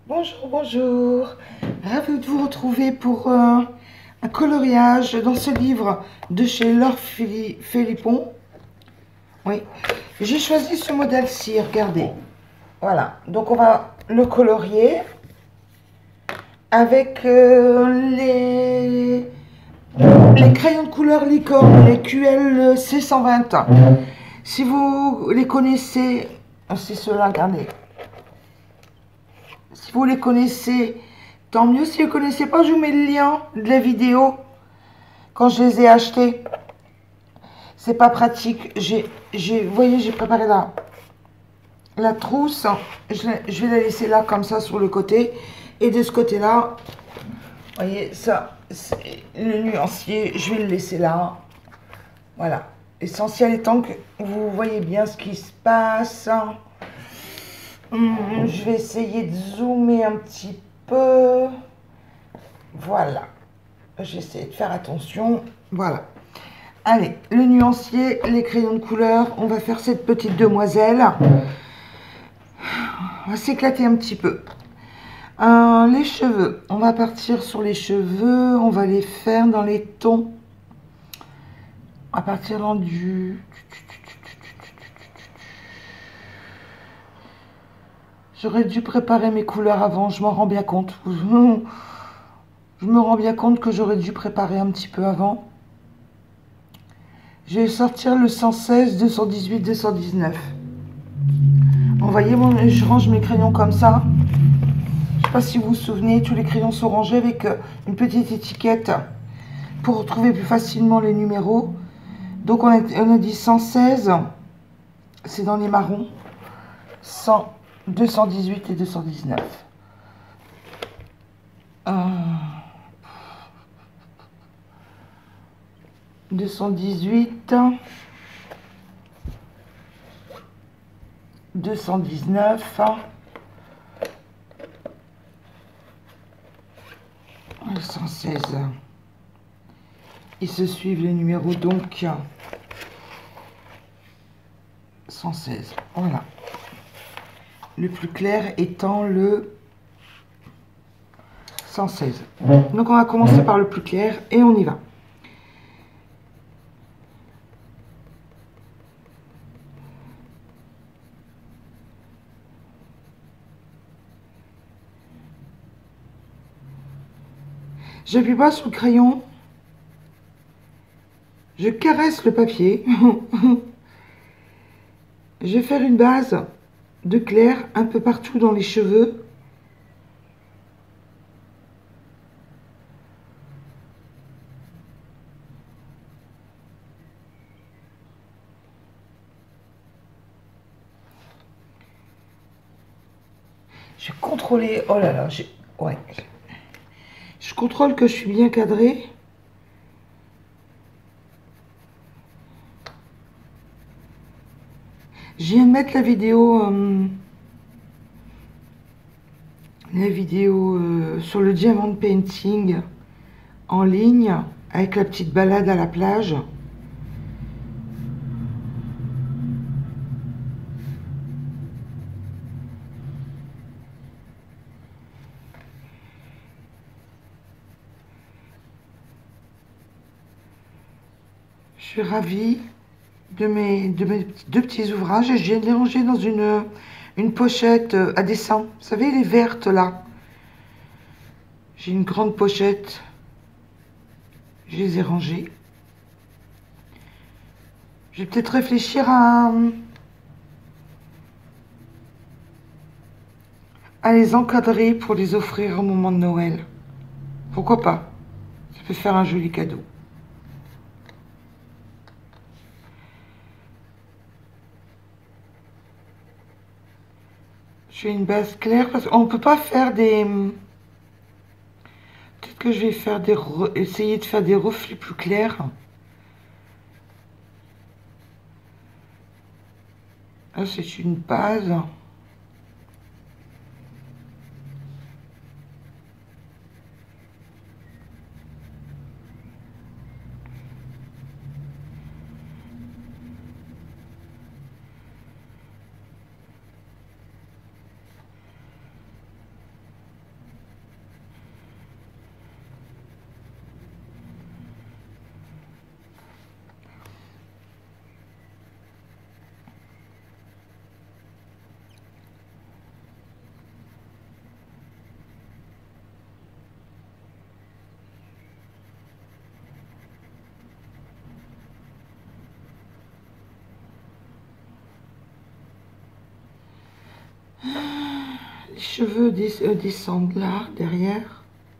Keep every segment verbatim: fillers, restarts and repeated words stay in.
Bonjour, bonjour. Ravi de vous retrouver pour euh, un coloriage dans ce livre de chez Laure Phili- Philippon. Oui, j'ai choisi ce modèle-ci, regardez. Voilà, donc on va le colorier avec euh, les, les crayons de couleur licorne, les Q L C cent vingt. Si vous les connaissez, c'est ceux-là, regardez. Si vous les connaissez, tant mieux. Si vous ne connaissez pas, je vous mets le lien de la vidéo quand je les ai achetés. C'est pas pratique. J'ai, j'ai, vous voyez, j'ai préparé la, la trousse. Je, je vais la laisser là, comme ça, sur le côté. Et de ce côté-là, vous voyez, ça, c'est le nuancier. Je vais le laisser là. Voilà. L'essentiel étant que vous voyez bien ce qui se passe. Hum, je vais essayer de zoomer un petit peu. Voilà. J'essaie de faire attention. Voilà. Allez, le nuancier, les crayons de couleur. On va faire cette petite demoiselle. On va s'éclater un petit peu. Euh, les cheveux. On va partir sur les cheveux. On va les faire dans les tons. À partir dans du... J'aurais dû préparer mes couleurs avant. Je m'en rends bien compte. Je me rends bien compte que j'aurais dû préparer un petit peu avant. Je vais sortir le cent seize, deux cent dix-huit, deux cent dix-neuf. Vous voyez, bon, je range mes crayons comme ça. Je ne sais pas si vous vous souvenez, tous les crayons sont rangés avec une petite étiquette pour retrouver plus facilement les numéros. Donc on a, on a dit cent seize, c'est dans les marrons, cent, deux cent dix-huit et deux cent dix-neuf. Euh, deux cent dix-huit, deux cent dix-neuf, cent seize. Ils se suivent les numéros, donc cent seize. Voilà. Le plus clair étant le cent seize. Donc on va commencer par le plus clair et on y va. J'appuie pas sur le crayon. Je caresse le papier. Je vais faire une base de clair un peu partout dans les cheveux. Je vais contrôler. Oh là là, j'ai. Ouais. Je contrôle que je suis bien cadrée. Je viens de mettre la vidéo, euh, la vidéo euh, sur le diamond painting en ligne avec la petite balade à la plage. Je suis ravie de mes, de mes deux petits ouvrages et je viens de les ranger dans une, une pochette à dessin. Vous savez, les vertes là. J'ai une grande pochette. Je les ai rangées. Je vais peut-être réfléchir à, à les encadrer pour les offrir au moment de Noël. Pourquoi pas? Ça peut faire un joli cadeau. Je fais une base claire parce qu'on ne peut pas faire des... Peut-être que je vais faire des re... essayer de faire des reflets plus clairs. Là, c'est une base. Les cheveux des, euh, descendent là, derrière.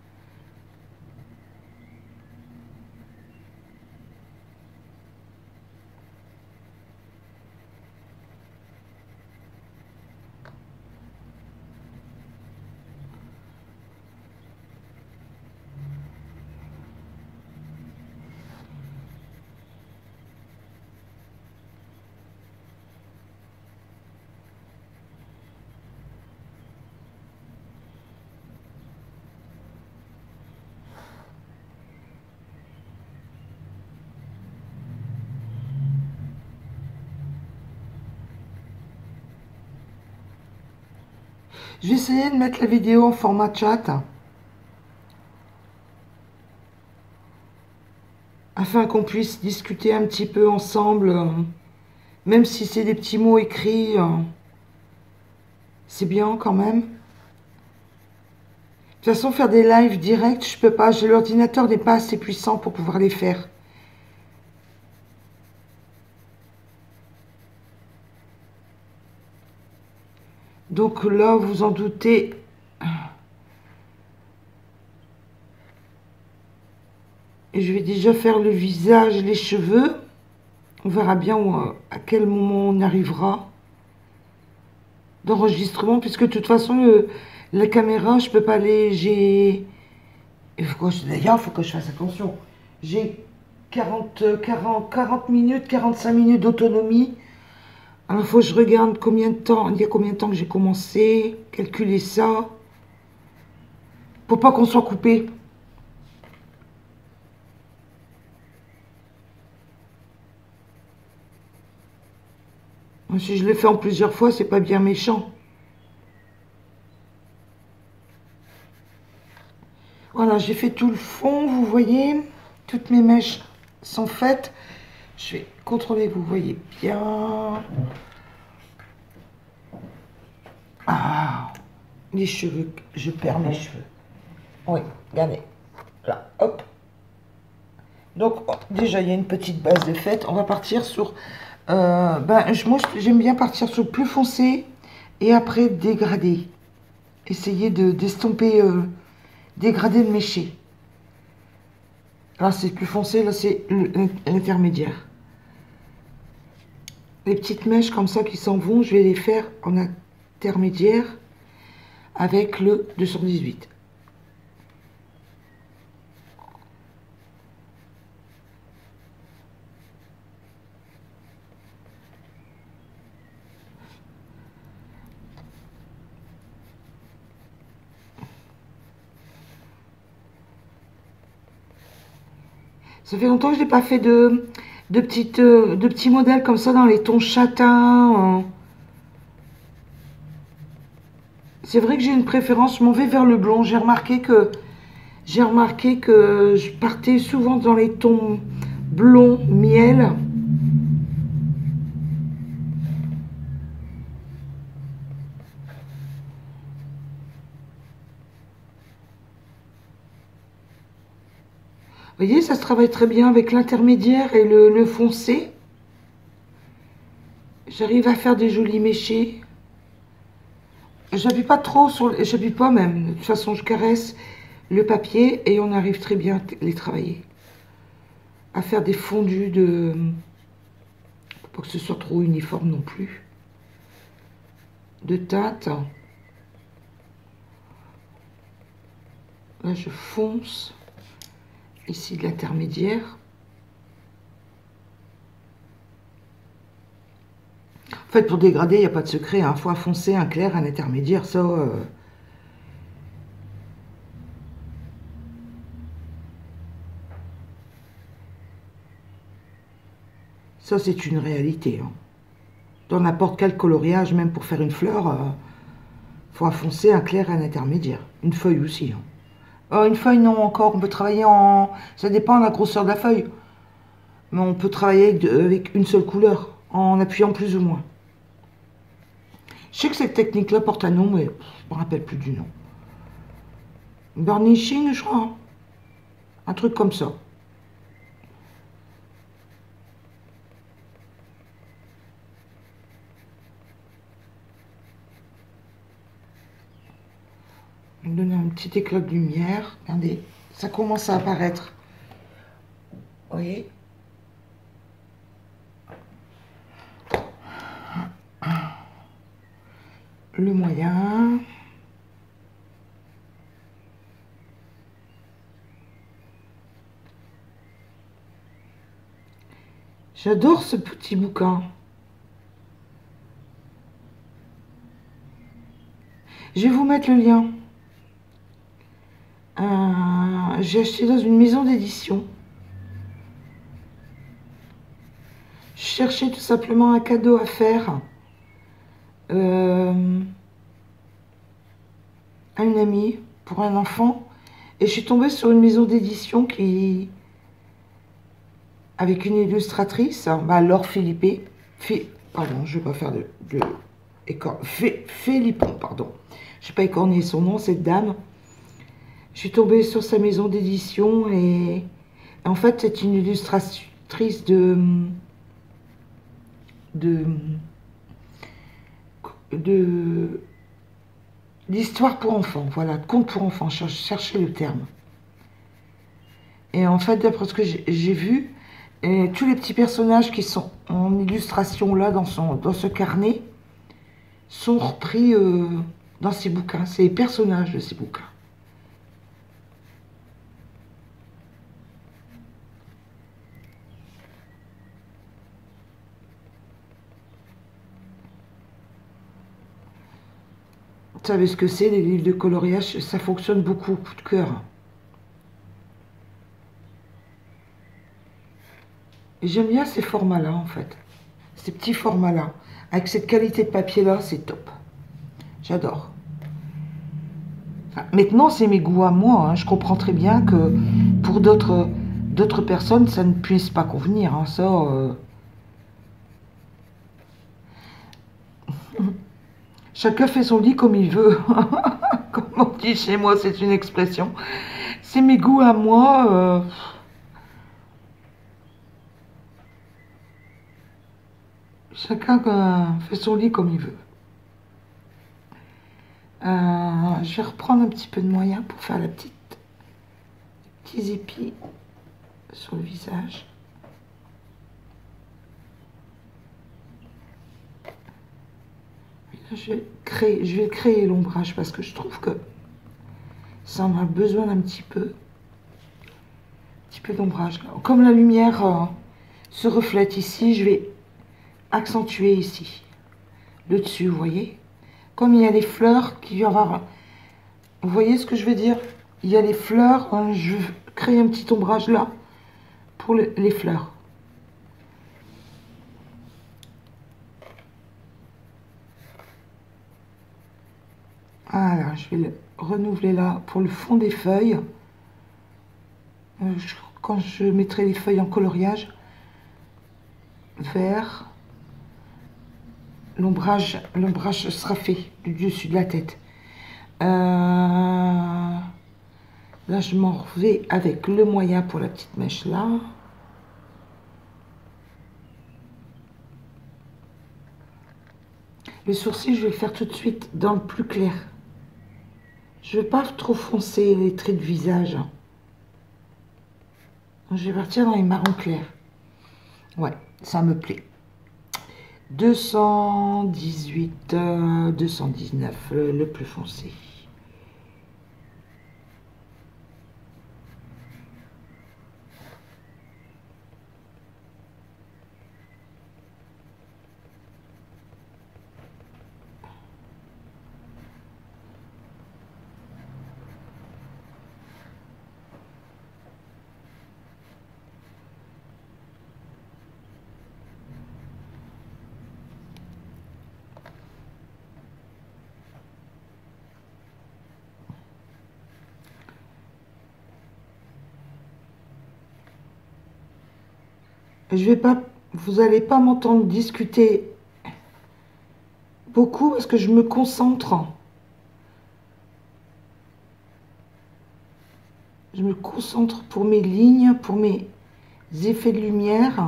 Je vais essayer de mettre la vidéo en format chat afin qu'on puisse discuter un petit peu ensemble, euh, même si c'est des petits mots écrits, euh, c'est bien quand même. De toute façon, faire des lives directs, je peux pas, l'ordinateur n'est pas assez puissant pour pouvoir les faire. Donc là, vous en doutez, et je vais déjà faire le visage, les cheveux. On verra bien où, à quel moment on arrivera d'enregistrement, puisque de toute façon, le, la caméra, je peux pas aller... J'ai... D'ailleurs, il faut que je fasse attention. J'ai quarante, quarante, quarante minutes, quarante-cinq minutes d'autonomie. Alors, il faut que je regarde combien de temps, il y a combien de temps que j'ai commencé, calculer ça, pour pas qu'on soit coupé. Si je le fais en plusieurs fois, c'est pas bien méchant. Voilà, j'ai fait tout le fond, vous voyez. Toutes mes mèches sont faites. Je vais contrôler, vous voyez bien. Ah, les cheveux, je perds mes cheveux. Oui, regardez. Là, hop. Donc, déjà, il y a une petite base de fait. On va partir sur... Euh, ben, moi, j'aime bien partir sur plus foncé et après dégrader. Essayer de d'estomper, euh, dégrader de mécher. Là, c'est plus foncé, là, c'est l'intermédiaire. Les petites mèches comme ça qui s'en vont, je vais les faire en intermédiaire avec le deux cent dix-huit. Ça fait longtemps que je n'ai pas fait de, de, petites, de petits modèles comme ça dans les tons châtains. C'est vrai que j'ai une préférence, je m'en vais vers le blond. J'ai remarqué que j'ai remarqué que je partais souvent dans les tons blond, miel. Vous voyez, ça se travaille très bien avec l'intermédiaire et le, le foncé. J'arrive à faire des jolis méchés. J'appuie pas trop sur... J'appuie pas même. De toute façon, je caresse le papier et on arrive très bien à les travailler. À faire des fondus de... Faut pas que ce soit trop uniforme non plus. De teintes. Là, je fonce. Ici, de l'intermédiaire. En fait, pour dégrader, il n'y a pas de secret. Il faut un foncé, un clair, un intermédiaire. Ça, euh... ça c'est une réalité. Hein. Dans n'importe quel coloriage, même pour faire une fleur, il euh, faut un foncé, un clair, un intermédiaire. Une feuille aussi. Hein. Oh, une feuille, non, encore. On peut travailler en... Ça dépend de la grosseur de la feuille. Mais on peut travailler avec, de... avec une seule couleur, en appuyant plus ou moins. Je sais que cette technique-là porte un nom, mais je ne me rappelle plus du nom. Burnishing, je crois. Un truc comme ça. donner un petit éclat de lumière. Regardez, ça commence à apparaître. Vous voyez? Le moyen. J'adore ce petit bouquin. Je vais vous mettre le lien. Euh, j'ai acheté dans une maison d'édition. Je cherchais tout simplement un cadeau à faire euh, à une amie pour un enfant. Et je suis tombée sur une maison d'édition qui... avec une illustratrice, bah Laure Philippé. Phé, pardon, je ne vais pas faire de... de écor, Phé, Philippon, pardon. Je ne vais pas écorner son nom, cette dame. Je suis tombée sur sa maison d'édition et en fait, c'est une illustratrice de... de... de... d'histoire pour enfants, voilà, de conte pour enfants, je cherchais le terme. Et en fait, d'après ce que j'ai vu, et tous les petits personnages qui sont en illustration là, dans, son, dans ce carnet, sont repris euh, dans ces bouquins. C'est les personnages de ces bouquins. Vous savez ce que c'est, les livres de coloriage? Ça fonctionne beaucoup au coup de cœur. Et j'aime bien ces formats-là, en fait. Ces petits formats-là. Avec cette qualité de papier-là, c'est top. J'adore. Enfin, maintenant, c'est mes goûts à moi. Hein. Je comprends très bien que pour d'autres d'autres personnes, ça ne puisse pas convenir. Hein. Ça... Euh... Chacun fait son lit comme il veut. Comme on dit chez moi, c'est une expression. C'est mes goûts à moi. Euh... Chacun euh, fait son lit comme il veut. Euh, je vais reprendre un petit peu de moyen pour faire la petite petits épis sur le visage. Je vais créer, je vais créer l'ombrage parce que je trouve que ça en a besoin d'un petit peu, un petit peu d'ombrage. Comme la lumière euh, se reflète ici, je vais accentuer ici, le dessus, vous voyez. Comme il y a les fleurs qui viennent avoir, vous voyez ce que je veux dire? Il y a les fleurs, hein, je vais créer un petit ombrage là pour le, les fleurs. Voilà, je vais le renouveler là pour le fond des feuilles. Euh, je, quand je mettrai les feuilles en coloriage, vert, l'ombrage l'ombrage sera fait du dessus de la tête. Euh, là, je m'en vais avec le moyen pour la petite mèche là. Le sourcil, je vais le faire tout de suite dans le plus clair. Je ne veux pas trop foncer les traits de visage. Je vais partir dans les marrons clairs. Ouais, ça me plaît. deux cent dix-huit, euh, deux cent dix-neuf, le, le plus foncé. Je vais pas, vous n'allez pas m'entendre discuter beaucoup parce que je me concentre. Je me concentre pour mes lignes, pour mes effets de lumière.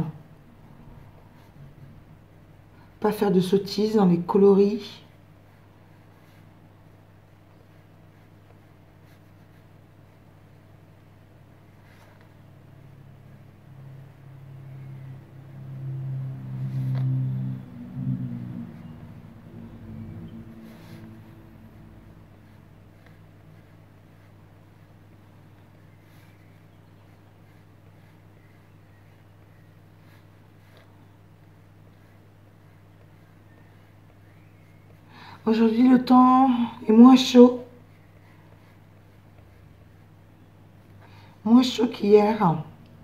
Pas faire de sottises dans les coloris. Aujourd'hui, le temps est moins chaud. Moins chaud qu'hier.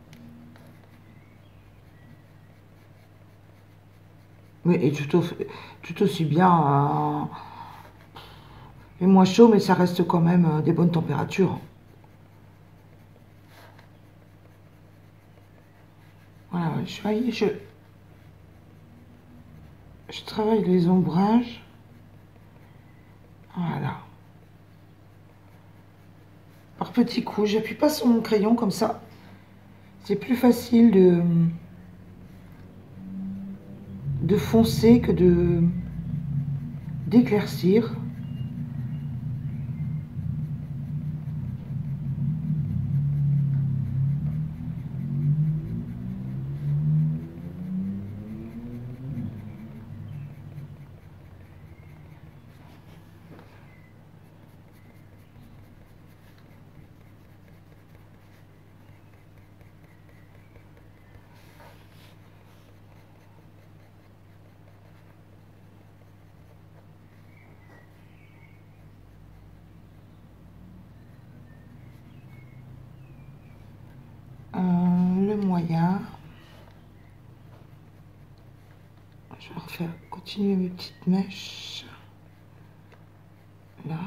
Mais et tout, au- tout aussi bien. Hein. Et moins chaud, mais ça reste quand même euh, des bonnes températures. Voilà, je, voyez, je, je travaille les ombrages. Voilà. Par petits coups, j'appuie pas sur mon crayon comme ça. C'est plus facile de, de foncer que de d'éclaircir. Euh, le moyen. Je vais refaire continuer mes petites mèches. Là.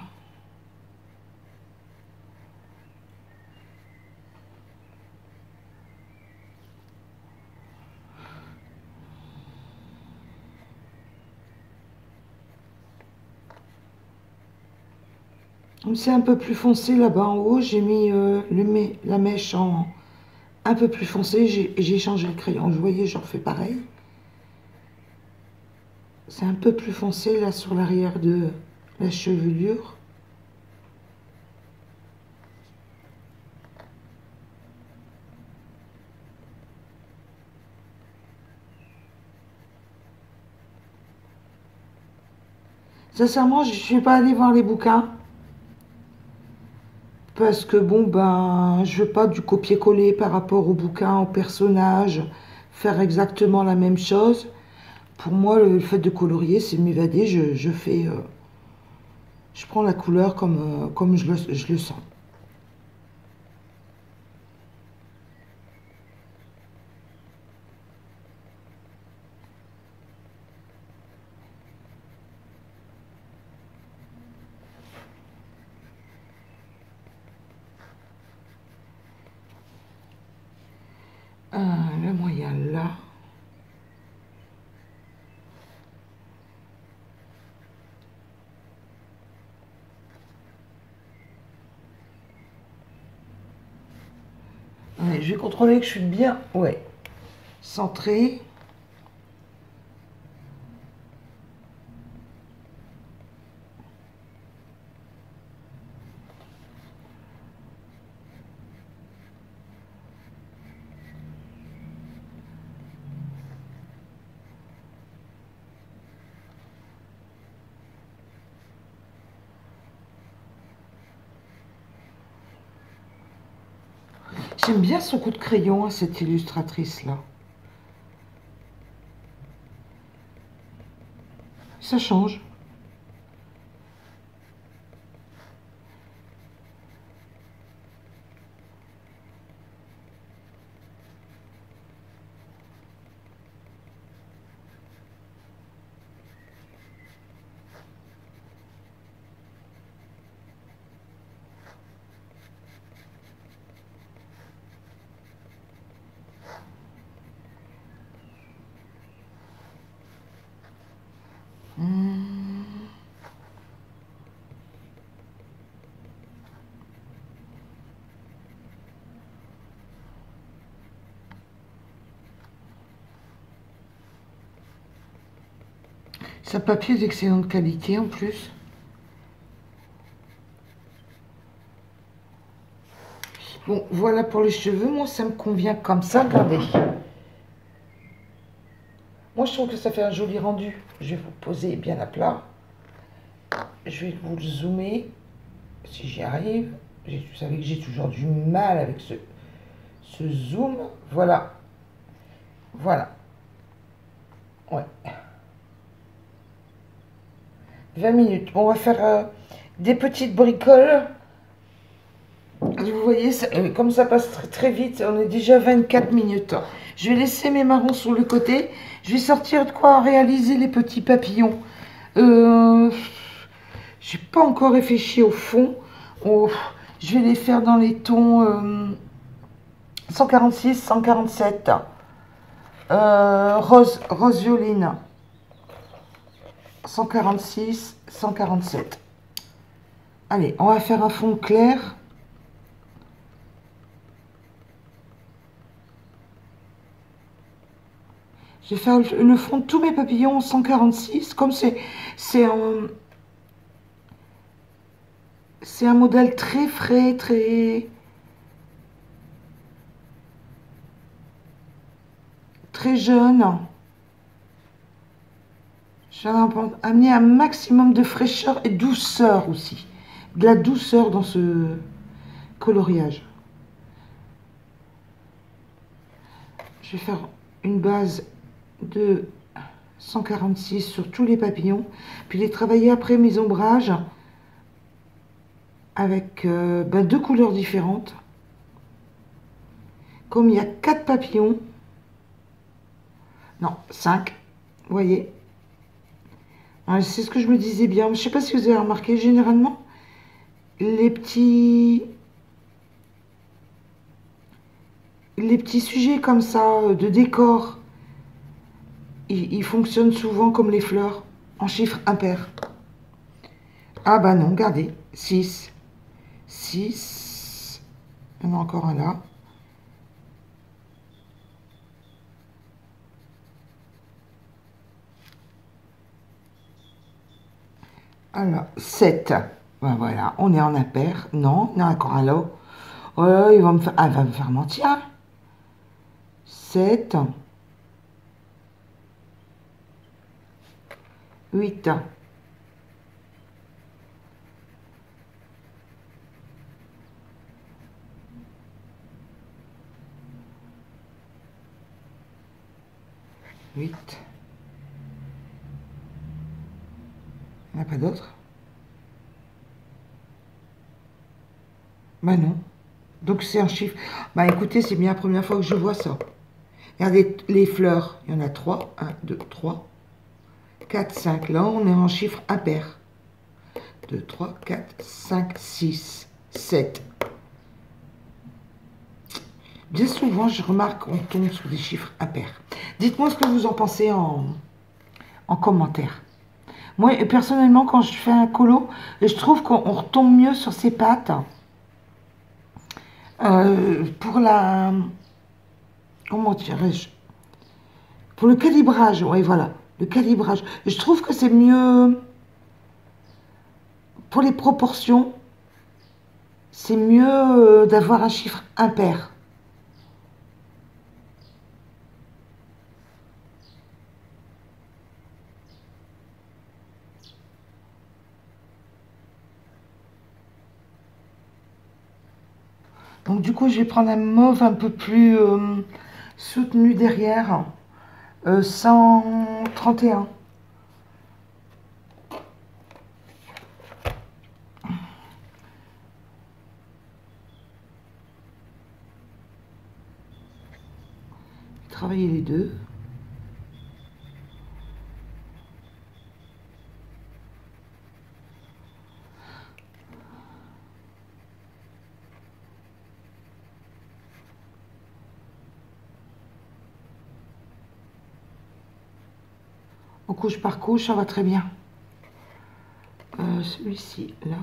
C'est un peu plus foncé là-bas en haut. J'ai mis euh, le, la mèche en un peu plus foncé. J'ai changé le crayon. Vous voyez, je refais pareil. C'est un peu plus foncé là sur l'arrière de la chevelure. Sincèrement, je ne suis pas allée voir les bouquins. Parce que bon, ben, je veux pas du copier-coller par rapport au bouquin, au personnage, faire exactement la même chose. Pour moi, le fait de colorier, c'est m'évader. Je, je fais, euh, je prends la couleur comme, euh, comme je le, je le sens. Euh, le moyen là. Allez, je vais contrôler que je suis bien, ouais, centré. J'aime bien son coup de crayon à cette illustratrice-là. Ça change. Hmm. Ce papier est d'excellente qualité en plus. Bon, voilà pour les cheveux. Moi, ça me convient comme ça. Regardez. Moi, je trouve que ça fait un joli rendu. Je vais vous poser bien à plat. Je vais vous le zoomer, si j'y arrive. Vous savez que j'ai toujours du mal avec ce, ce zoom. Voilà. Voilà. Ouais. vingt minutes. On va faire euh, des petites bricoles. Vous voyez, ça, euh, comme ça passe très, très vite, on est déjà vingt-quatre minutes. Je vais laisser mes marrons sur le côté. Je vais sortir de quoi réaliser les petits papillons. Euh, j'ai pas encore réfléchi au fond. Oh, je vais les faire dans les tons euh, cent quarante-six, cent quarante-sept. Euh, rose, rose violine. cent quarante-six, cent quarante-sept. Allez, on va faire un fond clair. Je vais faire le fond de tous mes papillons en cent quarante-six. Comme c'est c'est un, c'est un modèle très frais, très très jeune. Je vais amener un maximum de fraîcheur et douceur aussi. De la douceur dans ce coloriage. Je vais faire une base de cent quarante-six sur tous les papillons, puis les travailler après mes ombrages avec euh, ben, deux couleurs différentes. Comme il y a quatre papillons, non, cinq, vous voyez, c'est ce que je me disais bien. Je ne sais pas si vous avez remarqué, généralement, les petits, les petits sujets comme ça, de décor, ils, ils fonctionnent souvent comme les fleurs, en chiffres impairs. Ah bah non, regardez, six, six, il y en a encore un là. Alors, sept. Ben voilà, on est en impair. Non, il y en a encore un là. Oh, il va me faire, ah, il va me faire mentir. sept. huit. huit. Il n'y en a pas d'autres? Ben non. Donc c'est un chiffre. Bah écoutez, c'est bien la première fois que je vois ça. Regardez les fleurs. Il y en a trois. un, deux, trois. quatre, cinq. Là, on est en chiffre impair. deux, trois, quatre, cinq, six, sept. Bien souvent, je remarque qu'on tombe sur des chiffres impairs. Dites-moi ce que vous en pensez en, en commentaire. Moi, personnellement, quand je fais un colo, je trouve qu'on retombe mieux sur ses pattes. Euh, pour la... Comment dirais-je? Pour le calibrage, oui, voilà. Le calibrage. Je trouve que c'est mieux... Pour les proportions, c'est mieux d'avoir un chiffre impair. Donc du coup, je vais prendre un mauve un peu plus euh, soutenu derrière. Euh, cent trente et un. Travailler les deux. En couche par couche, ça va très bien. Euh, celui-ci, là.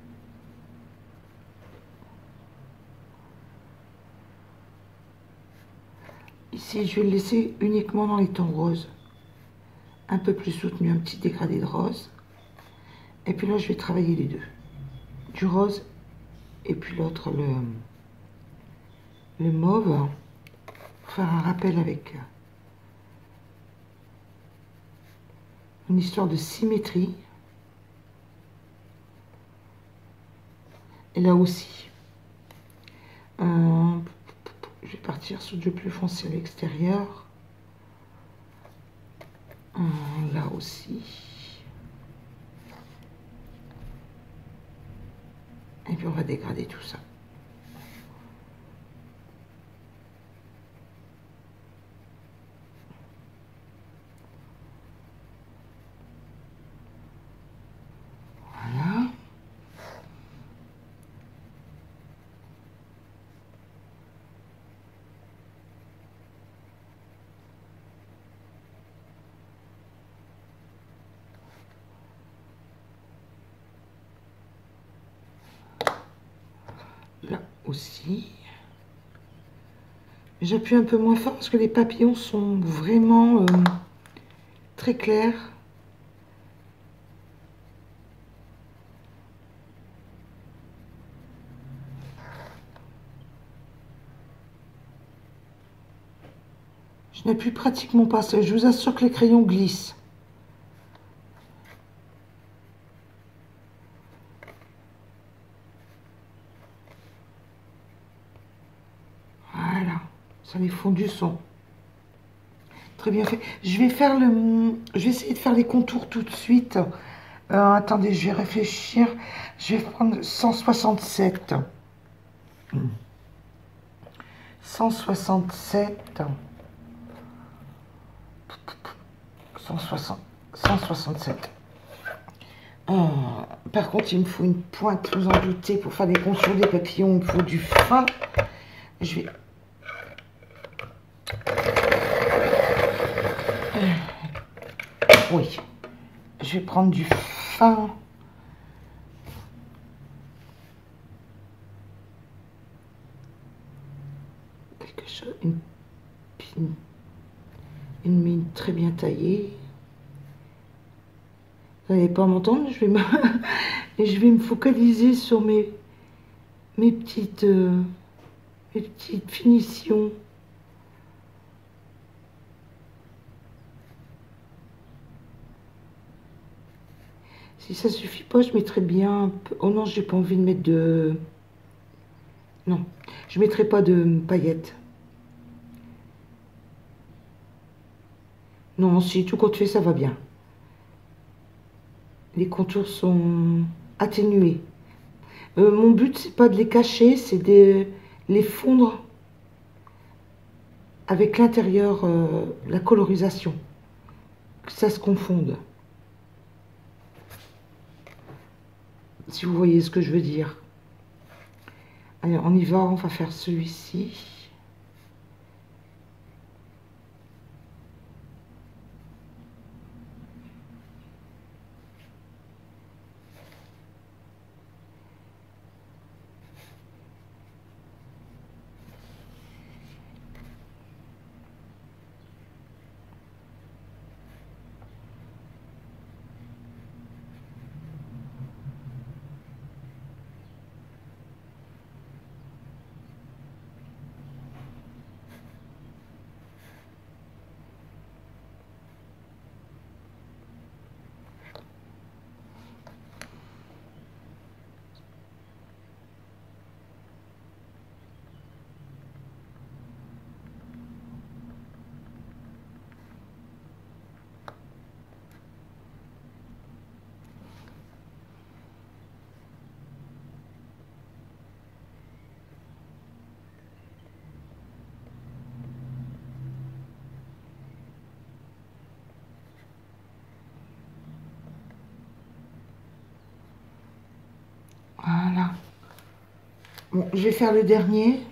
Ici, je vais le laisser uniquement dans les tons roses. Un peu plus soutenu, un petit dégradé de rose. Et puis là, je vais travailler les deux. Du rose et puis l'autre, le, le mauve. Pour faire un rappel avec une histoire de symétrie. Et là aussi. Euh, je vais partir sur du plus foncé à l'extérieur. Euh, là aussi. puis on va dégrader tout ça. Voilà. Là aussi. J'appuie un peu moins fort parce que les papillons sont vraiment euh, très clairs. Je n'appuie pratiquement pas. Je vous assure que les crayons glissent. Voilà. Ça les fond du son. Très bien fait. Je vais faire le... Je vais essayer de faire les contours tout de suite. Euh, attendez, je vais réfléchir. Je vais prendre cent soixante-sept. cent soixante-sept. cent soixante, cent soixante-sept. Euh, par contre, il me faut une pointe, vous en doutez, pour faire des contours des papillons. Il me faut du fin. Je vais... Oui. Je vais prendre du fin. Quelque chose... Une, une, une mine très bien taillée. Vous n'allez pas m'entendre, je vais me... et je vais me focaliser sur mes, mes petites, euh, mes petites finitions. Si ça suffit pas, je mettrai bien un peu... Oh non, j'ai pas envie de mettre de... Non, je mettrai pas de paillettes. Non, si tout compte fait, ça va bien. Les contours sont atténués. Euh, mon but, c'est pas de les cacher, c'est de les fondre avec l'intérieur, euh, la colorisation. Que ça se confonde. Si vous voyez ce que je veux dire. Allez, on y va, on va faire celui-ci. Voilà. Bon, je vais faire le dernier.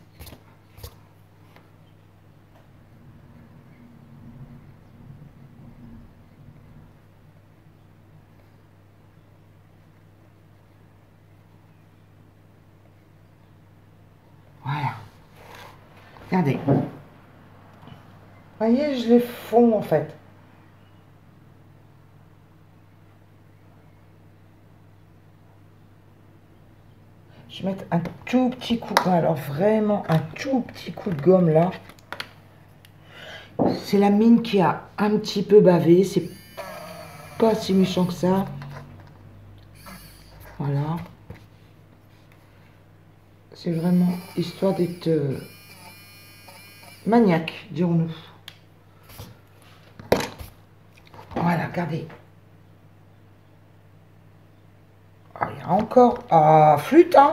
Voilà. Regardez. Vous voyez, je les fonds en fait. Je vais mettre un tout petit coup, alors vraiment un tout petit coup de gomme là. C'est la mine qui a un petit peu bavé, c'est pas si méchant que ça. Voilà. C'est vraiment histoire d'être euh, maniaque, dirons-nous. Voilà, regardez. Oh, Encore. Ah, flûte, hein.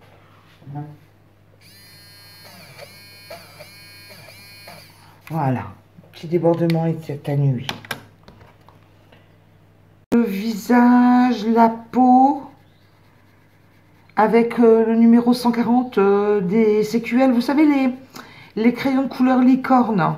Voilà. Petit débordement atténué. Le visage, la peau, avec euh, le numéro cent quarante euh, des C Q L. Vous savez, les, les crayons de couleur licorne.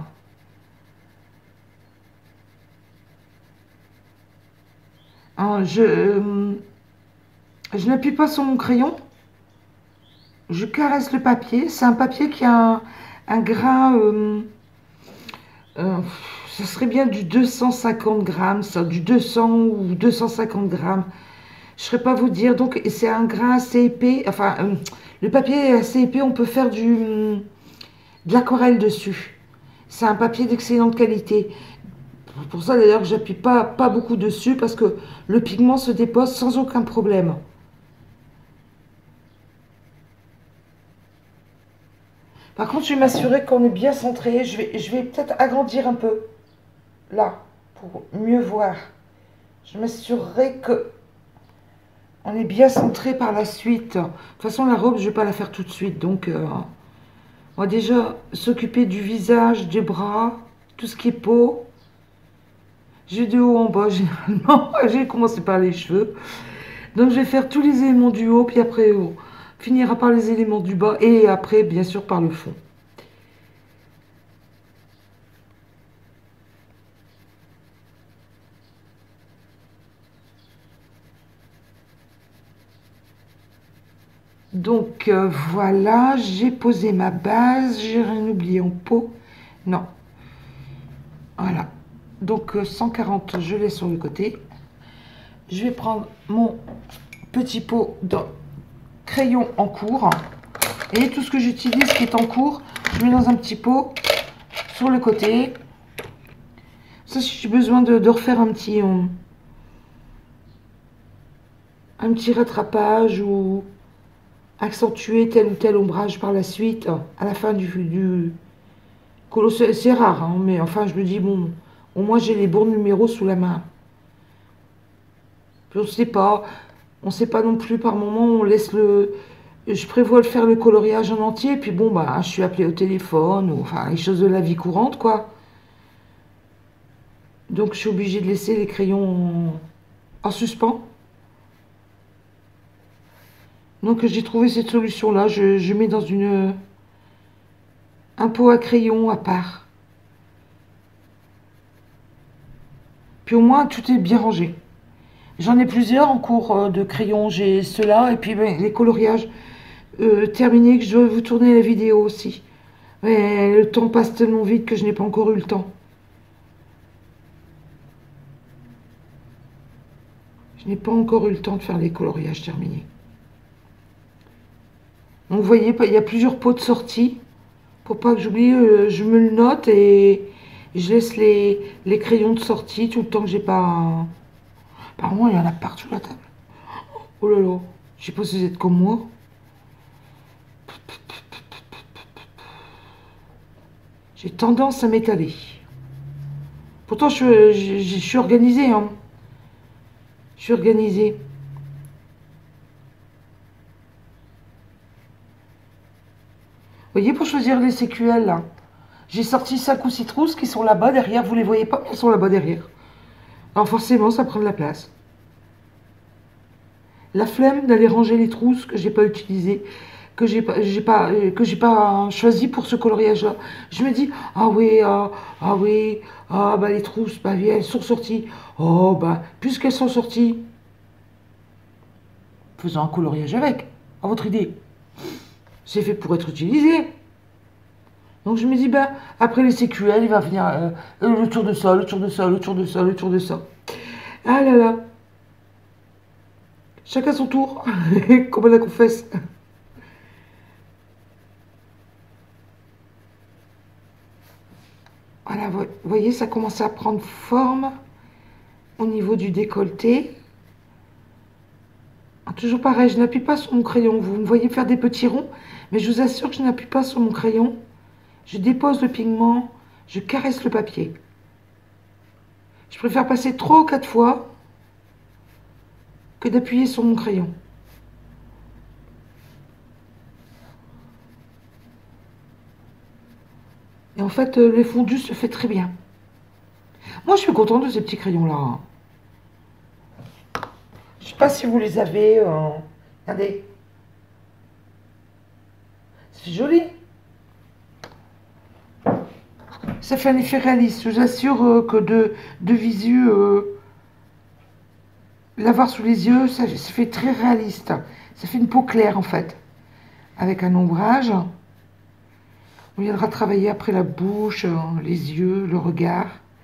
Hein, je euh, je n'appuie pas sur mon crayon. Je caresse le papier. C'est un papier qui a un, un grain... Euh, euh, ce serait bien du deux cent cinquante grammes, ça, du deux cents ou deux cent cinquante grammes. Je ne saurais pas vous dire. Donc, c'est un grain assez épais. Enfin, euh, le papier est assez épais. On peut faire du, de l'aquarelle dessus. C'est un papier d'excellente qualité. Pour ça, d'ailleurs, que j'appuie pas, pas beaucoup dessus parce que le pigment se dépose sans aucun problème. Par contre, je vais m'assurer qu'on est bien centré. Je vais, je vais peut-être agrandir un peu. Là, pour mieux voir. Je m'assurerai que on est bien centré par la suite. De toute façon, la robe, je ne vais pas la faire tout de suite. Donc, euh, on va déjà s'occuper du visage, des bras, tout ce qui est peau. J'ai de haut en bas, généralement. J'ai commencé par les cheveux. Donc, je vais faire tous les éléments du haut, puis après, on finira par les éléments du bas. Et après, bien sûr, par le fond. Donc euh, voilà, j'ai posé ma base, j'ai rien oublié en peau. Non. Voilà. Donc euh, cent quarante, je laisse sur le côté. Je vais prendre mon petit pot de crayon en cours. Et tout ce que j'utilise qui est en cours, je mets dans un petit pot sur le côté. Ça, si j'ai besoin de, de refaire un petit, euh, un petit rattrapage ou accentuer tel ou tel ombrage par la suite, à la fin du, du colo, c'est rare, hein, mais enfin je me dis, bon, au moins j'ai les bons numéros sous la main. Puis on sait pas, on sait pas non plus par moment, on laisse le... Je prévois de faire le coloriage en entier, puis bon, bah, je suis appelée au téléphone, ou enfin, les choses de la vie courante, quoi. Donc je suis obligée de laisser les crayons en, en suspens. Donc j'ai trouvé cette solution-là, je, je mets dans une... un pot à crayon à part. Puis au moins, tout est bien rangé. J'en ai plusieurs en cours de crayon. J'ai ceux-là et puis ben, les coloriages euh, terminés que je dois vous tourner la vidéo aussi. Mais le temps passe tellement vite que je n'ai pas encore eu le temps. Je n'ai pas encore eu le temps de faire les coloriages terminés. Donc vous voyez, il y a plusieurs pots de sortie. Pour pas que j'oublie, euh, je me le note et je laisse les, les crayons de sortie tout le temps que j'ai pas... Apparemment, il y en a partout la table. Oh là là, je sais pas si vous êtes comme moi. J'ai tendance à m'étaler. Pourtant, je, je, je suis organisée. Hein. Je suis organisée. Vous voyez, pour choisir les C Q L, là, j'ai sorti cinq ou six trousses qui sont là-bas derrière. Vous les voyez pas, mais elles sont là-bas derrière. Alors forcément, ça prend de la place. La flemme d'aller ranger les trousses que j'ai pas utilisées, que j'ai pas, j'ai pas, que j'ai pas choisi pour ce coloriage-là. Je me dis, ah oui, ah, ah oui, ah bah les trousses, bah elles sont sorties. Oh bah, puisqu'elles sont sorties, faisons un coloriage avec, à votre idée. C'est fait pour être utilisé. Donc je me dis, ben, après les C Q L, il va venir euh, le tour de ça, le tour de ça, le tour de ça, le tour de ça. Ah là là. Chacun son tour, comme on la confesse. Voilà, vous voyez, ça commence à prendre forme au niveau du décolleté. Toujours pareil, je n'appuie pas sur mon crayon. Vous me voyez faire des petits ronds, mais je vous assure que je n'appuie pas sur mon crayon. Je dépose le pigment, je caresse le papier. Je préfère passer trois ou quatre fois que d'appuyer sur mon crayon. Et en fait, euh, les fondus se fait très bien. Moi, je suis contente de ces petits crayons-là. Je sais pas si vous les avez. Euh... Regardez. C'est joli. Ça fait un effet réaliste. Je vous assure euh, que de, de visu, euh, l'avoir sous les yeux, ça, ça fait très réaliste. Ça fait une peau claire en fait. Avec un ombrage. On viendra travailler après la bouche, euh, les yeux, le regard.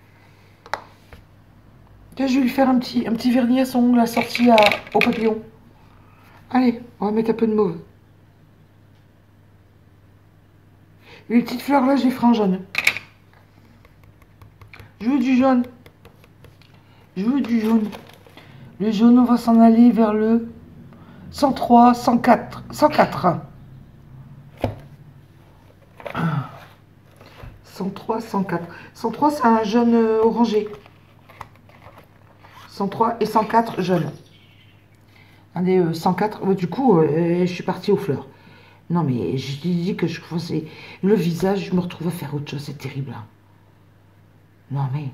Tiens, je vais lui faire un petit, un petit vernis à son ongle assorti à, au papillon. Allez, on va mettre un peu de mauve. Les petites fleurs là, je les ferai en jaune. Je veux du jaune. Je veux du jaune. Le jaune, on va s'en aller vers le cent trois, cent quatre. cent quatre. cent trois, cent quatre. cent trois, c'est un jaune euh, orangé. cent trois et cent quatre, jaune. Allez, euh, cent quatre. Euh, du coup, euh, je suis partie aux fleurs. Non, mais je te dis que je faisais le visage, je me retrouve à faire autre chose. C'est terrible. Hein. Non, mais...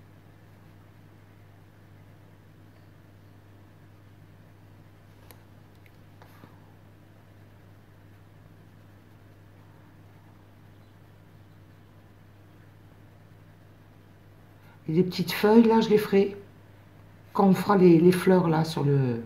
Et les petites feuilles, là, je les ferai quand on fera les, les fleurs, là, sur le...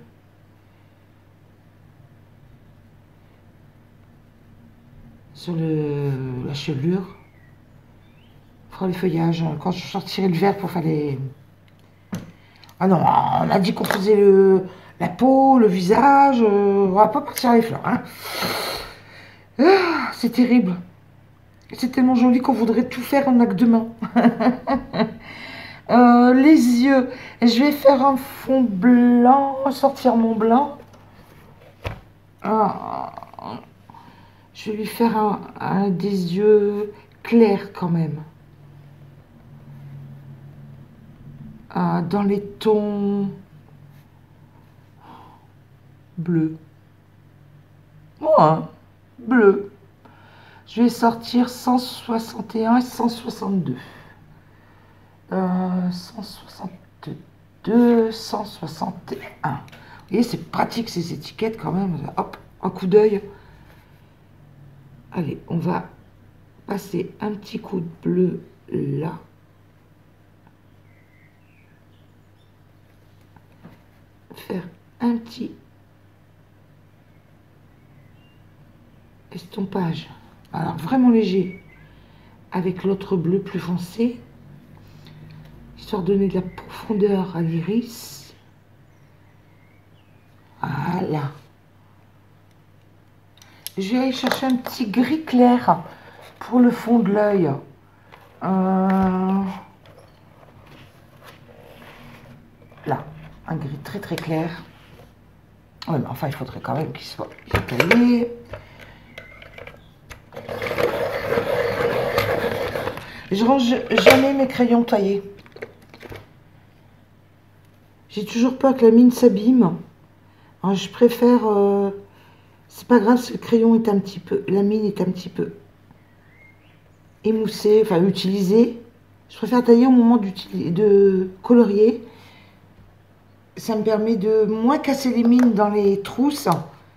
Sur le, la chevelure. On fera les feuillages. Quand je sortirai le verre pour faire les... Ah non, on a dit qu'on faisait le, la peau, le visage. Euh, on va pas partir à les fleurs. Hein. Ah, c'est terrible. C'est tellement joli qu'on voudrait tout faire en a que deux mains. euh, les yeux. Je vais faire un fond blanc. Sortir mon blanc. Ah, je vais lui faire un, un, des yeux clairs quand même. Ah, dans les tons bleus. Moi, hein, bleu. Je vais sortir cent soixante et un et cent soixante-deux. Euh, cent soixante-deux, cent soixante et un. Vous voyez, c'est pratique ces étiquettes quand même. Hop, un coup d'œil. Allez, on va passer un petit coup de bleu là. Faire un petit estompage. Alors vraiment léger. Avec l'autre bleu plus foncé. Histoire de donner de la profondeur à l'iris. Voilà. Je vais aller chercher un petit gris clair pour le fond de l'œil. Euh... Là, un gris très très clair. Ouais, mais enfin, il faudrait quand même qu'il soit étalé. Je range jamais mes crayons taillés. J'ai toujours peur que la mine s'abîme. Je préfère... Euh... C'est pas grave si le crayon est un petit peu... La mine est un petit peu émoussée, enfin utilisée. Je préfère tailler au moment de colorier. Ça me permet de moins casser les mines dans les trousses.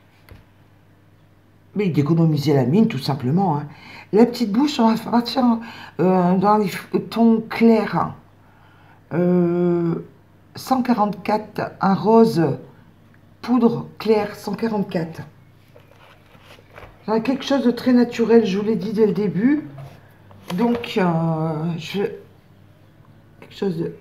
Mais d'économiser la mine, tout simplement. Hein. La petite bouche, on va partir euh, dans les tons clairs. Euh, cent quarante-quatre, un rose poudre clair, cent quarante-quatre. Quelque chose de très naturel, je vous l'ai dit dès le début. Donc, euh, je... Quelque chose de...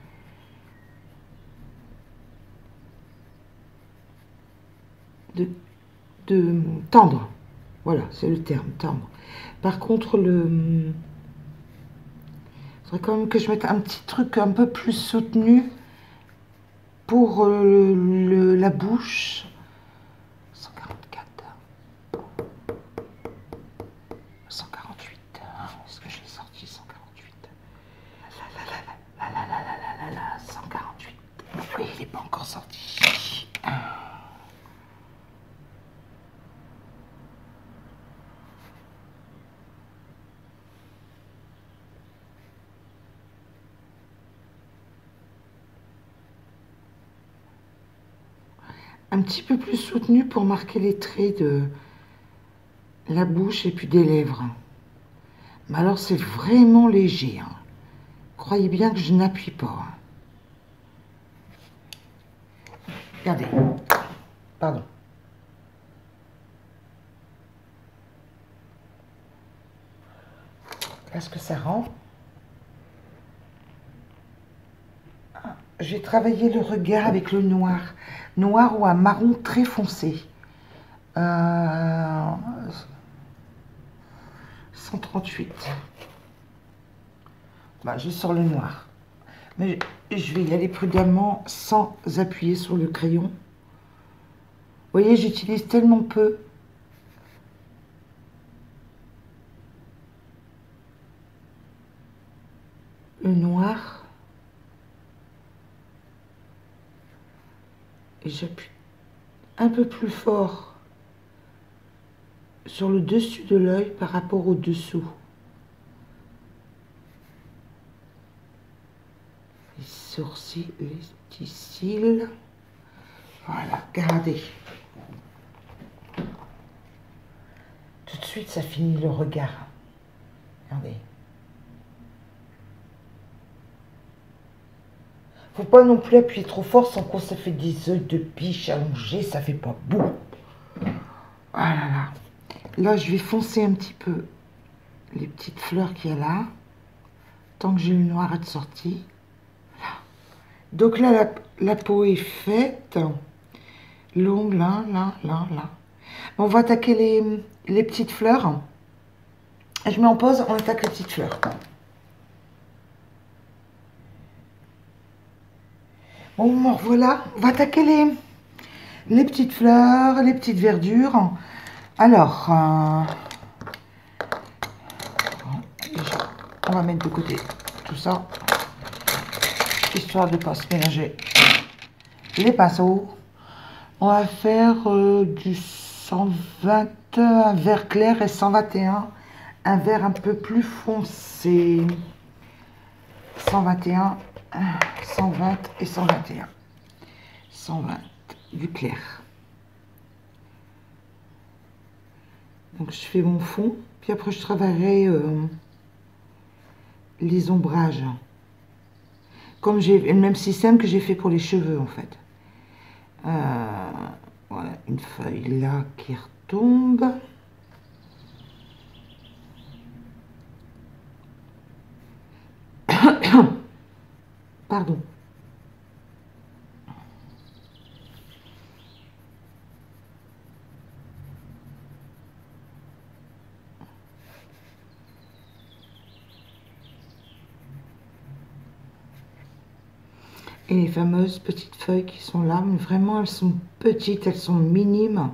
De, de tendre. Voilà, c'est le terme, tendre. Par contre, le... Il faudrait quand même que je mette un petit truc un peu plus soutenu pour le, le, la bouche. cent quarante-quatre. cent quarante-huit. Est-ce que je l'ai sorti cent quarante-huit? Là, là, là, là, là, là, là, là, là, cent quarante-huit. Oui, il n'est pas encore sorti. un petit peu plus soutenu pour marquer les traits de la bouche et puis des lèvres. Mais alors c'est vraiment léger, hein. Croyez bien que je n'appuie pas. Regardez. Pardon. Est-ce que ça rend? J'ai travaillé le regard avec le noir. Noir ou un marron très foncé. Euh, cent trente-huit. Bah, je sors le noir. Mais je vais y aller prudemment sans appuyer sur le crayon. Vous voyez, j'utilise tellement peu. Le noir. Et j'appuie un peu plus fort sur le dessus de l'œil par rapport au dessous. Les sourcils, les petits cils. Voilà, regardez. Tout de suite, ça finit le regard. Regardez. Faut pas non plus appuyer trop fort, sans quoi ça fait des œils de biche allongés, ça fait pas beau. Voilà, là. Là, je vais foncer un petit peu les petites fleurs qu'il y a là, tant que j'ai le noir à être sorti. Voilà. Donc là, la, la peau est faite. Longue, là, là, là, là. On va attaquer les, les petites fleurs. Je mets en pause, on attaque les petites fleurs. Bon, voilà, on va attaquer les, les petites fleurs, les petites verdures. Alors, euh, on va mettre de côté tout ça, histoire de ne pas se mélanger les pinceaux. On va faire euh, du cent vingt, un vert clair, et cent vingt et un, un vert un peu plus foncé. cent vingt et un, cent vingt et cent vingt et un. cent vingt du clair. Donc je fais mon fond, puis après je travaillerai euh, les ombrages. Comme j'ai le même système que j'ai fait pour les cheveux en fait. Euh, voilà, une feuille là qui retombe. Pardon. Et les fameuses petites feuilles qui sont là, mais vraiment elles sont petites, elles sont minimes.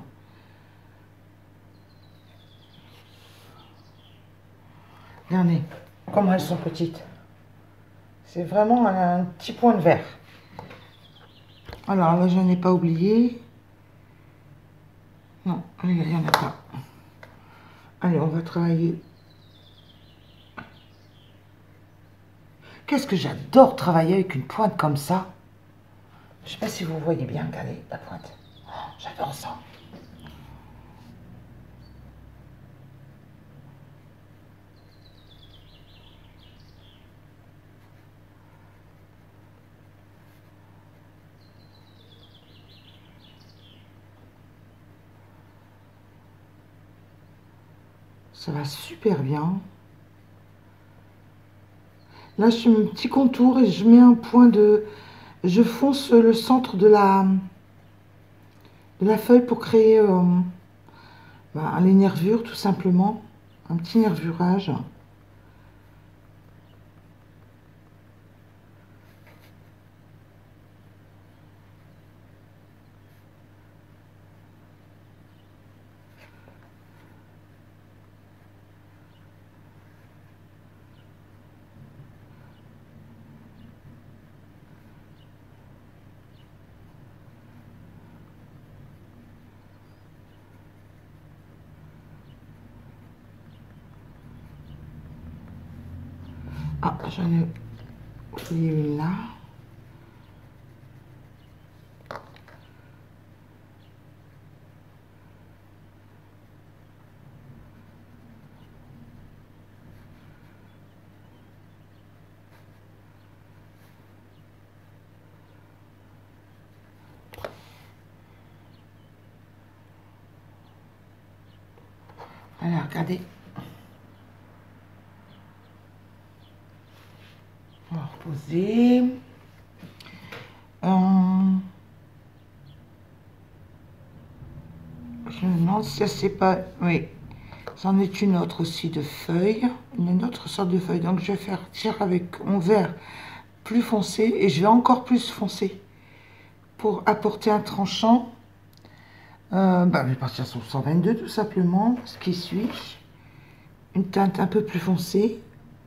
Regardez comment elles sont petites. C'est vraiment un petit point de vert. Alors là, je n'ai pas oublié. Non, il n'y en a pas. Allez, on va travailler. Qu'est-ce que j'adore travailler avec une pointe comme ça. Je ne sais pas si vous voyez bien, regardez la pointe. Oh, j'adore ça. Ça va super bien. Là, je fais mon petit contour et je mets un point de... Je fonce le centre de la, de la feuille pour créer euh, bah, les nervures, tout simplement. Un petit nervurage. Ah, j'en ai oublié une là. Voilà, regardez. On va reposer. Euh, je me demande si ça c'est pas... Oui, c'en est une autre aussi de feuille. Une autre sorte de feuille. Donc je vais faire tirer avec mon vert plus foncé. Et je vais encore plus foncer. Pour apporter un tranchant. Euh, bah, je vais partir sur cent vingt-deux tout simplement. Ce qui suit. Une teinte un peu plus foncée.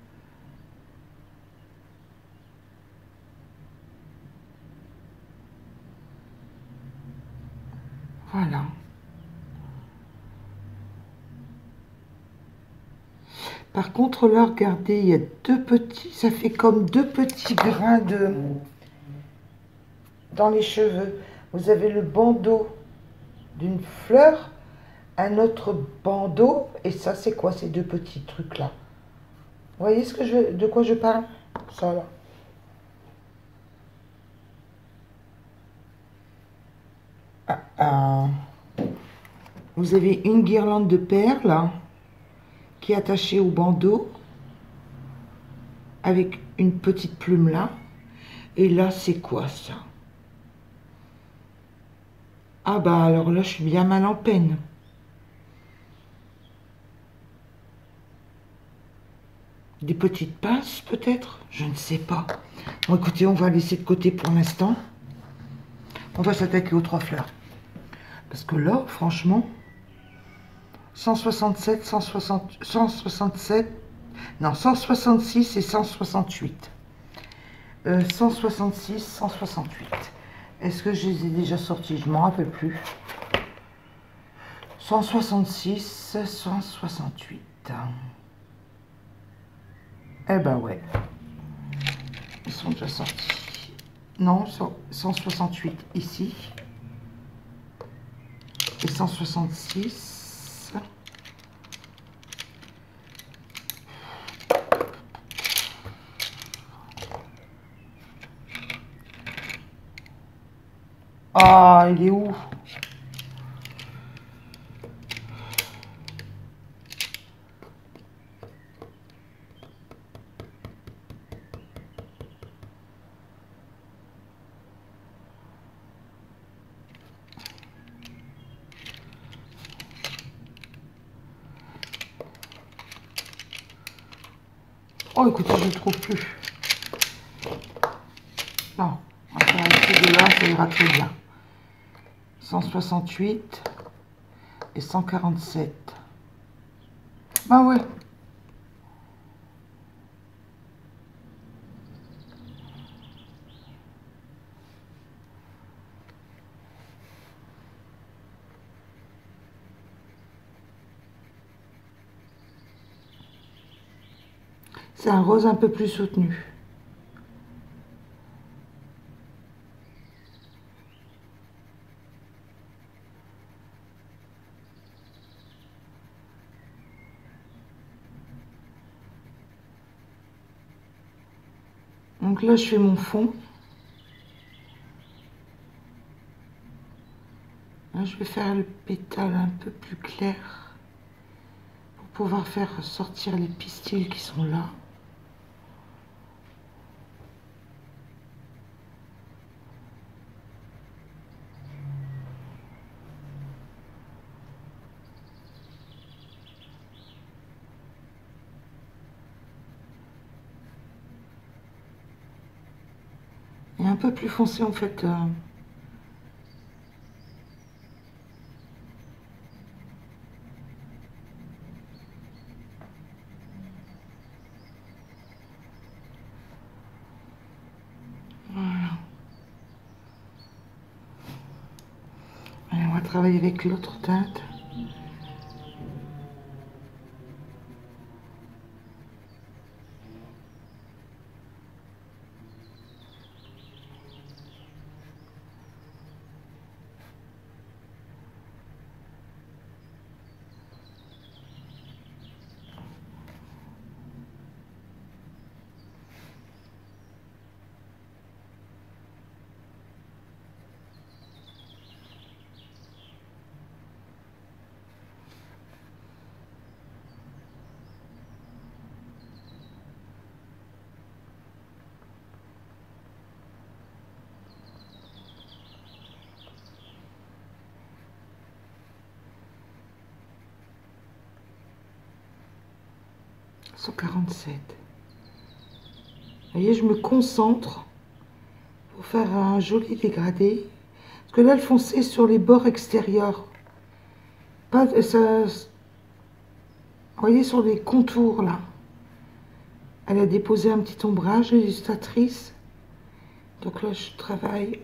Voilà. Par contre, là, regardez, il y a deux petits, ça fait comme deux petits grains de dans les cheveux. Vous avez le bandeau d'une fleur, un autre bandeau, et ça, c'est quoi ces deux petits trucs-là? Vous voyez ce que je, de quoi je parle? Ça, là. Ah, ah. Vous avez une guirlande de perles qui est attachée au bandeau avec une petite plume là. Et là, c'est quoi ça? Ah bah alors là, je suis bien mal en peine. Des petites pinces peut-être? Je ne sais pas. Bon écoutez, on va laisser de côté pour l'instant. On va s'attaquer aux trois fleurs. Parce que là, franchement, cent soixante-sept, cent soixante, cent soixante-sept, non, cent soixante-six et cent soixante-huit. Euh, cent soixante-six, cent soixante-huit. Est-ce que je les ai déjà sortis? Je ne m'en rappelle plus. cent soixante-six, cent soixante-huit. Eh ben ouais. Ils sont déjà sortis. Non, cent soixante-huit ici. Et cent soixante-six. Ah, il est où? Oh, écoutez, je ne le trouve plus. Non, on va faire de là, ça ira très bien. cent soixante-huit et cent quarante-sept. Bah ouais. C'est un rose un peu plus soutenu. Donc là, je fais mon fond. Là, je vais faire le pétale un peu plus clair pour pouvoir faire sortir les pistils qui sont là. Et un peu plus foncé en fait. Euh, Voilà. Allez, on va travailler avec l'autre teinte. cent quarante-sept. Vous voyez, je me concentre pour faire un joli dégradé. Parce que là, le foncé sur les bords extérieurs. Pas de, ça, vous voyez, sur les contours, là. Elle a déposé un petit ombrage, l'illustratrice. Donc là, je travaille.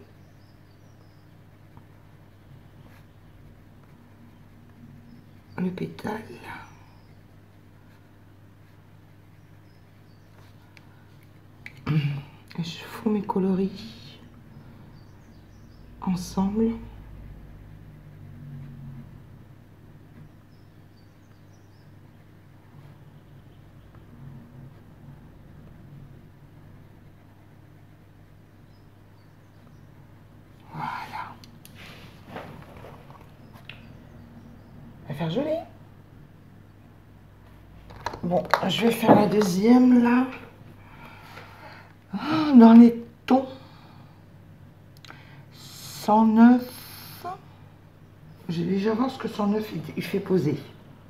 Le pétale. Et je fous mes coloris ensemble. Voilà. Ça va faire joli. Bon, je vais faire la deuxième là. Dans les tons. cent neuf. J'ai déjà voir ce que cent neuf il, il fait poser.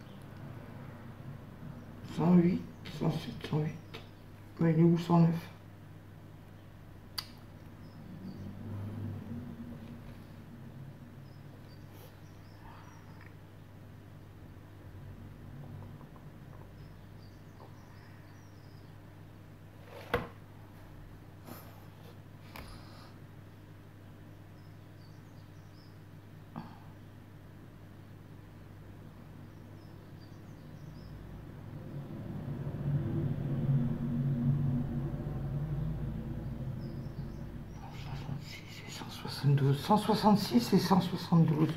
cent huit, cent sept, cent huit. Mais il est où cent neuf? cent soixante-douze, cent soixante-six et cent soixante-douze.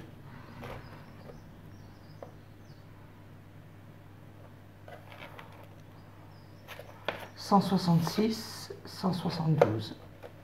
cent soixante-six, cent soixante-douze.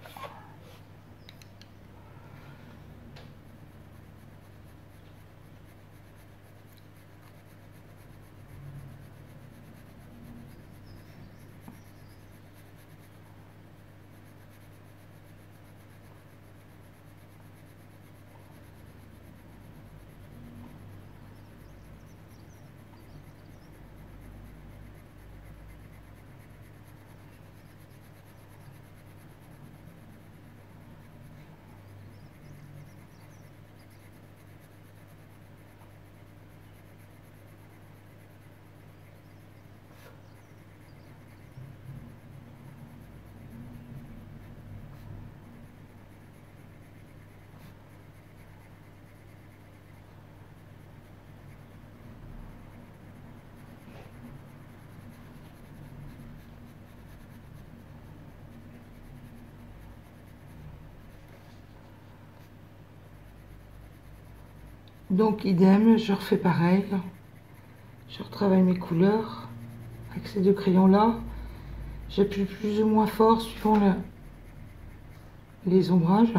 Donc idem, je refais pareil. Je retravaille mes couleurs avec ces deux crayons là. J'appuie plus ou moins fort suivant le, les ombrages.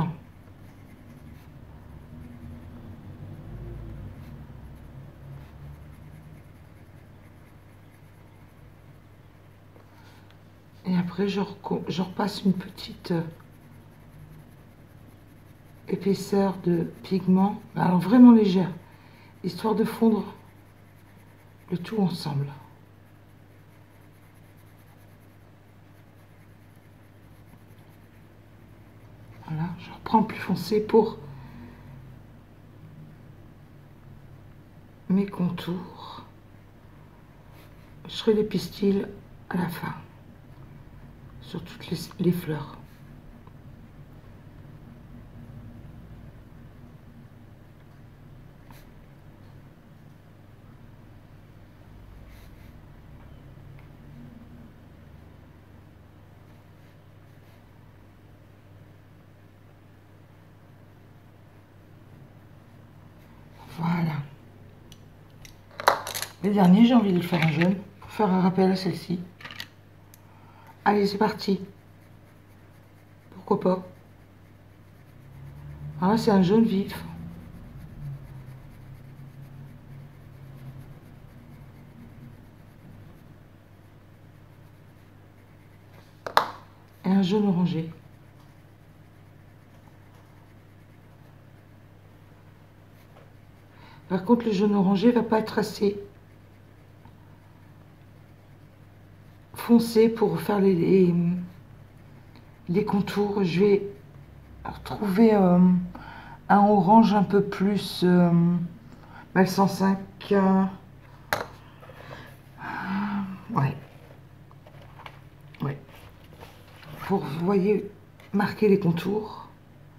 Et après je, je repasse une petite épaisseur de pigment, alors vraiment légère, histoire de fondre le tout ensemble. Voilà, je reprends plus foncé pour mes contours. Je ferai les pistils à la fin, sur toutes les, les fleurs. Voilà. Le dernier, j'ai envie de le faire en jaune pour faire un rappel à celle-ci. Allez, c'est parti. Pourquoi pas. Alors là, c'est un jaune vif. Et un jaune orangé. Par contre, le jaune orangé va pas être assez. foncé pour faire les, les, les contours. Je vais retrouver euh, un orange un peu plus euh, bah, le cent cinq. Euh, ouais. Ouais. Pour, vous voyez, marquer les contours.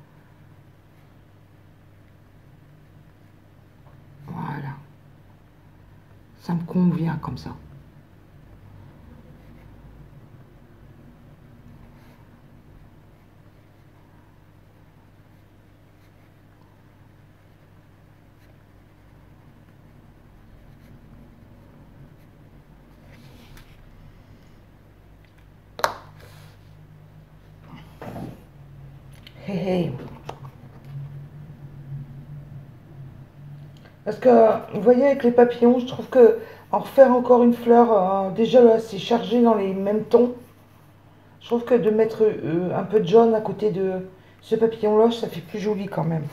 Voilà. Ça me convient comme ça. Hey, hey. Parce que, vous voyez, avec les papillons, je trouve que en refaire encore une fleur, euh, déjà là, c'est chargé dans les mêmes tons. Je trouve que de mettre euh, un peu de jaune à côté de ce papillon-là, ça fait plus joli quand même.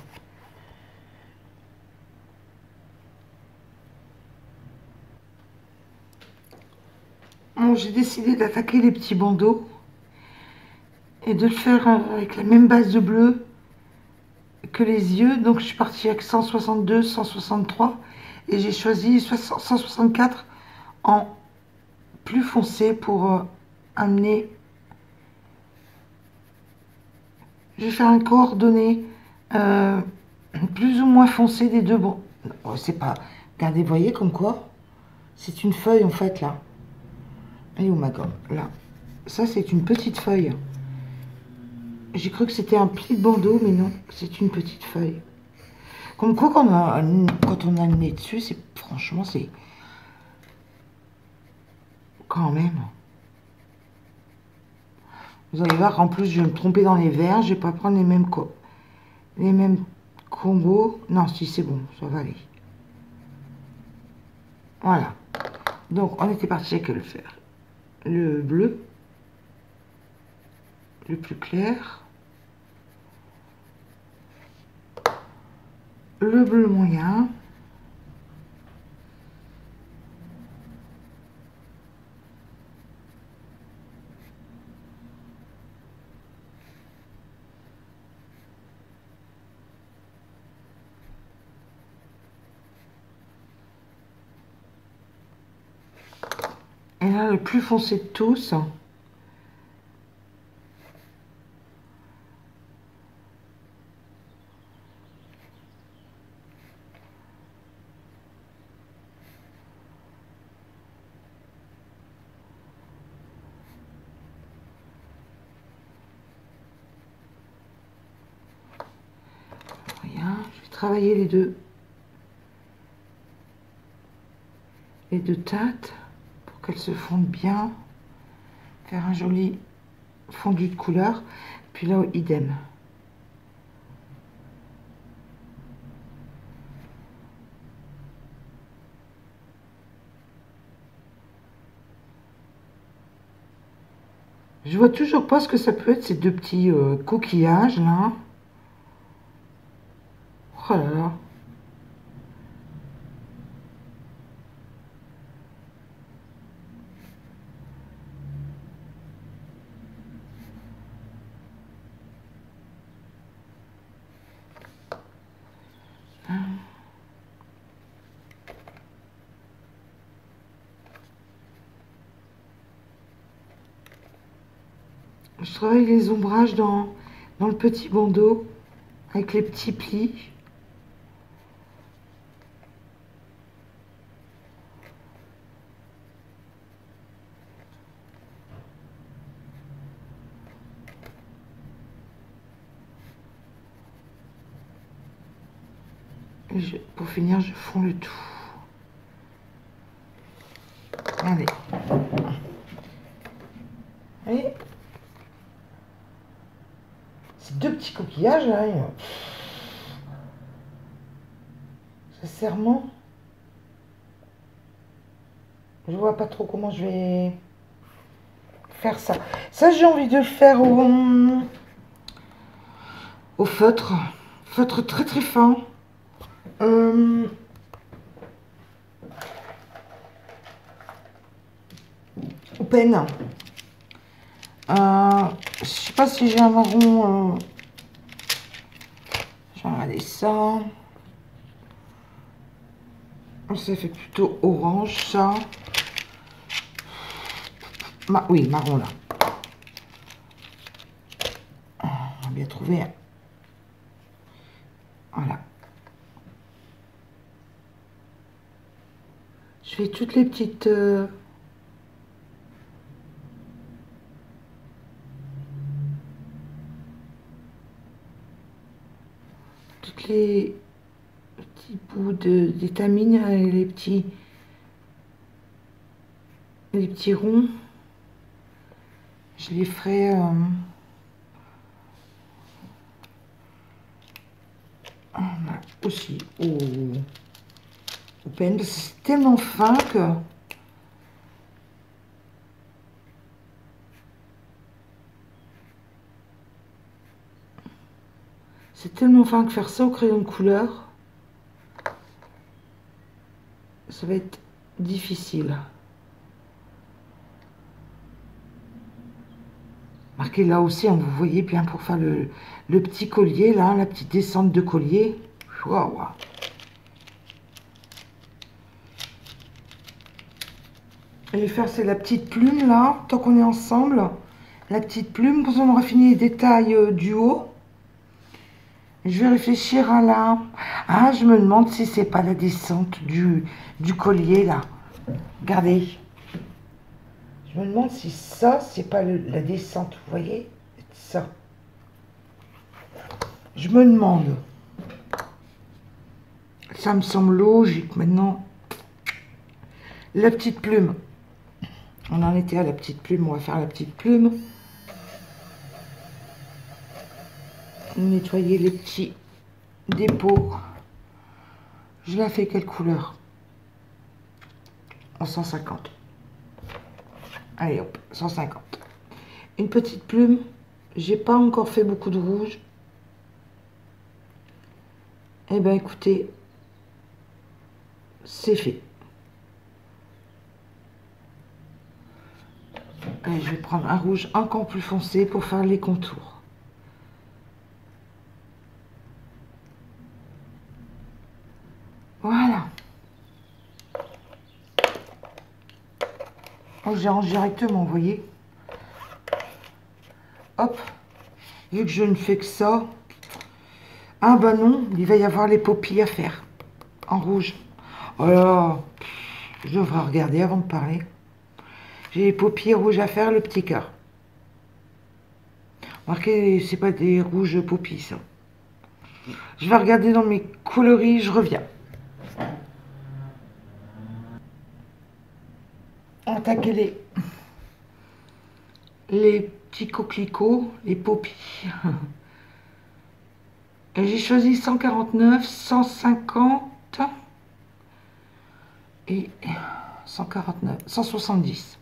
Bon, j'ai décidé d'attaquer les petits bandeaux et de le faire avec la même base de bleu que les yeux. Donc je suis partie avec cent soixante-deux, cent soixante-trois et j'ai choisi cent soixante-quatre en plus foncé pour euh, amener. Je vais faire un coordonné euh, plus ou moins foncé des deux. Bon, oh, c'est pas. Regardez, vous voyez comme quoi c'est une feuille en fait là. Et où ma gomme là. Ça c'est une petite feuille. J'ai cru que c'était un pli de bandeau, mais non, c'est une petite feuille. Comme quoi, quand on a, quand on a le nez dessus, c'est franchement, c'est quand même. Vous allez voir, en plus, je vais me tromper dans les verres. Je vais pas prendre les mêmes, co les mêmes combos. Non, si, c'est bon, ça va aller. Voilà. Donc, on était parti avec le fer. Le bleu. Le plus clair. Le bleu moyen. Et là, le plus foncé de tous. Rien, je vais travailler les deux. Les deux teintes pour qu'elles se fondent bien. Faire un joli fondu de couleur. Puis là, idem. Je vois toujours pas ce que ça peut être, ces deux petits euh, coquillages là. Oh là là. Je travaille les ombrages dans, dans le petit bandeau avec les petits plis. Et je, pour finir, je fonds le tout. Allez. Vous voyez ? Ces deux petits coquillages là. Sincèrement, je vois pas trop comment je vais faire ça. Ça, j'ai envie de le faire au, au feutre. Feutre très très fin. Euh, au peigne. Euh, je sais pas si j'ai un marron. Euh... Je vais regarder ça. Ça fait plutôt orange, ça. Ma... Oui, marron, là. On va bien trouver. Voilà. Je fais toutes les petites... Euh... Toutes les petits bouts de d'étamine, et les petits... Les petits ronds. Je les ferai... Euh... aussi au, au pen, parce que c'est tellement fin que... C'est tellement fin que faire ça au crayon de couleur, ça va être difficile. Marquez là aussi, hein, vous voyez bien pour faire le, le petit collier, là, la petite descente de collier. Waouh! Et faire, c'est la petite plume, là, tant qu'on est ensemble. La petite plume, quand on aura fini les détails euh, du haut. Je vais réfléchir à la... Ah, je me demande si c'est pas la descente du, du collier, là. Regardez. Je me demande si ça, c'est pas le, la descente, vous voyez? Ça. Je me demande. Ça me semble logique, maintenant. La petite plume. On en était à la petite plume, on va faire la petite plume. Nettoyer les petits dépôts. Je la fais quelle couleur? En cent cinquante. Allez hop, cent cinquante. Une petite plume. J'ai pas encore fait beaucoup de rouge. Eh bien écoutez, c'est fait. Allez, je vais prendre un rouge encore plus foncé pour faire les contours. Voilà. Oh, j'ai rangé directement, vous voyez. Hop. Vu que je ne fais que ça. Ah bah non, il va y avoir les paupières à faire. En rouge. Oh là, je devrais regarder avant de parler. J'ai les paupières rouges à faire, le petit cœur. Remarquez, c'est pas des rouges paupies, ça. Je vais regarder dans mes coloris, je reviens. Attaquer les, les petits coquelicots, les paupies. Et j'ai choisi cent quarante-neuf, cent cinquante et cent quarante-neuf, cent soixante-dix.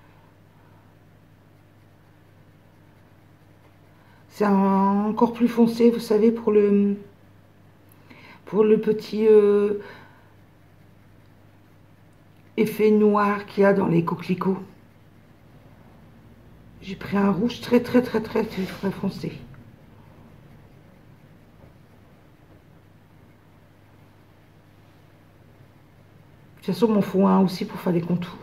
C'est encore plus foncé, vous savez, pour le, pour le petit euh, effet noir qu'il y a dans les coquelicots. J'ai pris un rouge très très très très très, très foncé. De toute façon, m'en faut un aussi pour faire les contours.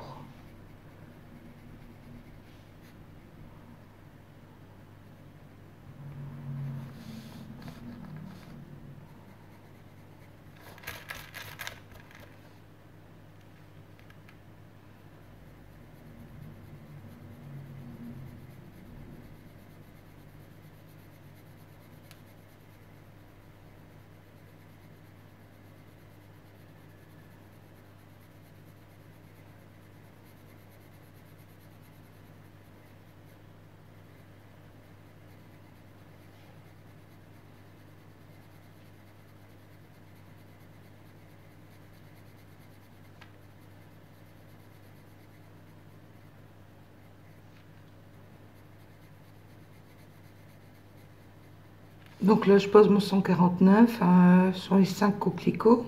Donc là, je pose mon cent quarante-neuf euh, sur les cinq coquelicots.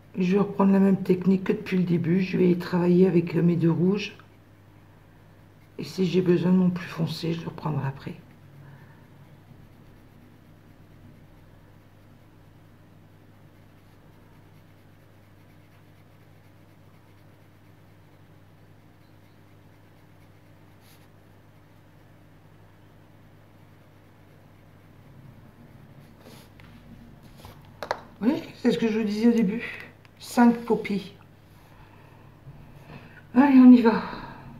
Je vais reprendre la même technique que depuis le début. Je vais travailler avec mes deux rouges. Et si j'ai besoin de mon plus foncé, je le reprendrai après. Oui, c'est ce que je vous disais au début. cinq copies. Allez, on y va.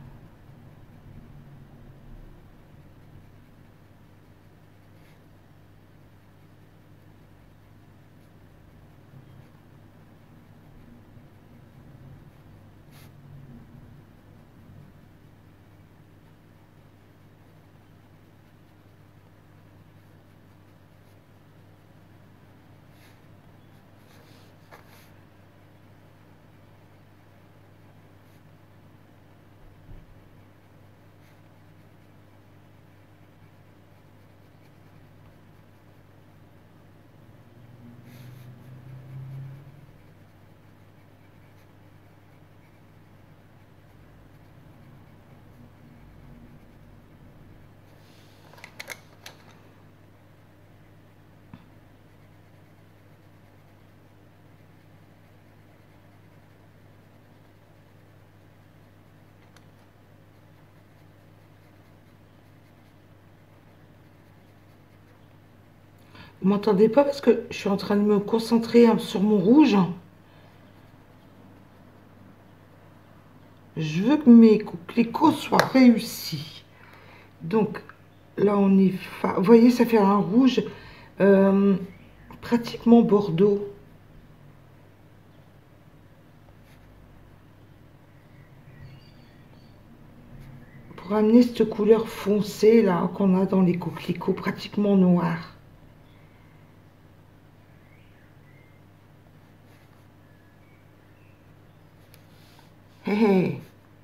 Vous m'entendez pas parce que je suis en train de me concentrer sur mon rouge. Je veux que mes coquelicots soient réussis. Donc là on est... Vous voyez, ça fait un rouge euh, pratiquement bordeaux. Pour amener cette couleur foncée là qu'on a dans les coquelicots pratiquement noirs. Hé hé.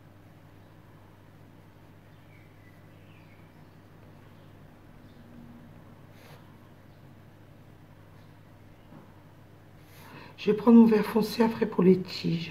Je vais prendre mon vert foncé après pour les tiges.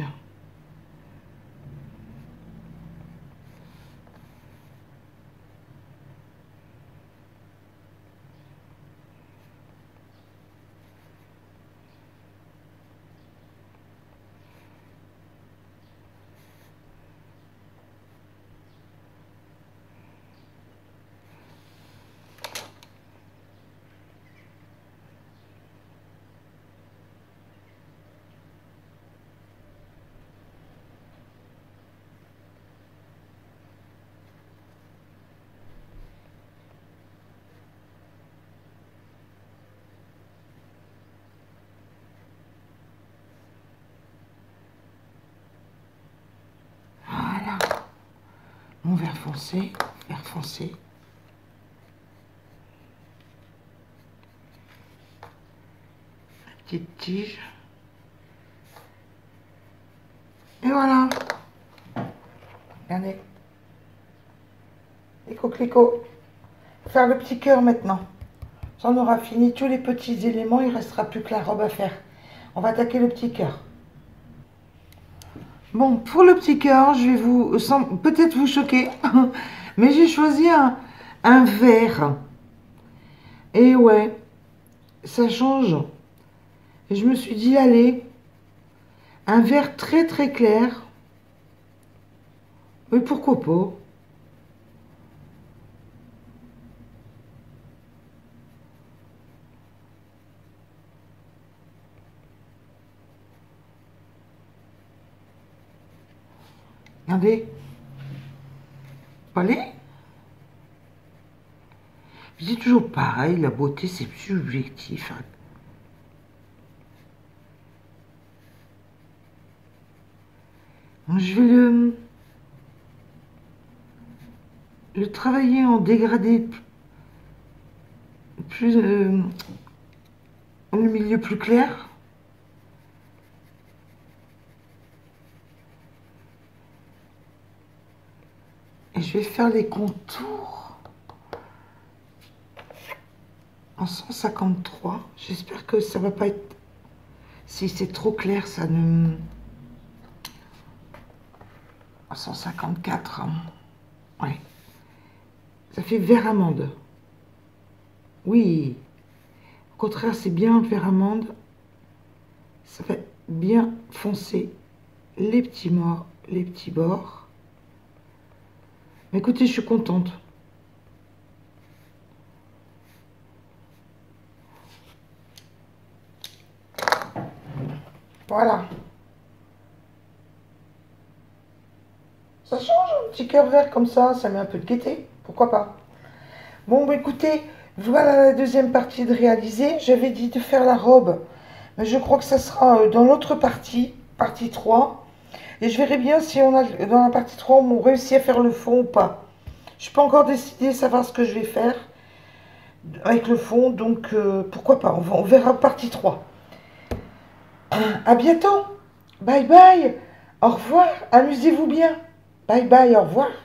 Voilà. Mon vert foncé, vert foncé. Petite tige. Et voilà. Regardez. Les coquelicots. Faire le petit cœur maintenant. Ça, on aura fini tous les petits éléments. Il ne restera plus que la robe à faire. On va attaquer le petit cœur. Bon, pour le petit cœur, je vais vous peut-être vous choquer. Mais j'ai choisi un, un vert. Et ouais, ça change. Et je me suis dit, allez, un vert très très clair. Oui, pourquoi pas. Regardez. Allez. Je dis toujours pareil, la beauté c'est subjectif. Je vais le, le travailler en dégradé plus euh, le milieu plus clair. Et je vais faire les contours en cent cinquante-trois. J'espère que ça va pas être Si c'est trop clair, ça ne... cent cinquante-quatre. Hein. Ouais. Ça fait vert amande. Oui. Au contraire, c'est bien vert amande. Ça fait bien foncer les petits morts, les petits bords. Mais écoutez, je suis contente. Voilà. Ça change, un petit cœur vert comme ça, ça met un peu de gaieté. Pourquoi pas? Bon, bah écoutez, voilà la deuxième partie de réaliser. J'avais dit de faire la robe, mais je crois que ça sera dans l'autre partie, partie trois. Et je verrai bien si on a, dans la partie trois, on réussit à faire le fond ou pas. Je peux encore décider, savoir ce que je vais faire avec le fond, donc euh, pourquoi pas, on, va, on verra partie trois. À bientôt. Bye bye. Au revoir. Amusez-vous bien. Bye bye. Au revoir.